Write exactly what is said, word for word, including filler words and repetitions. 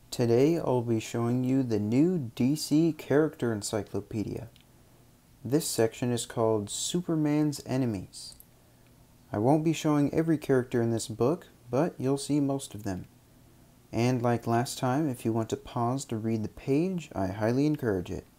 Today I'll be showing you the new D C Character Encyclopedia. This section is called Superman's Enemies. I won't be showing every character in this book, but you'll see most of them. And like last time, if you want to pause to read the page, I highly encourage it.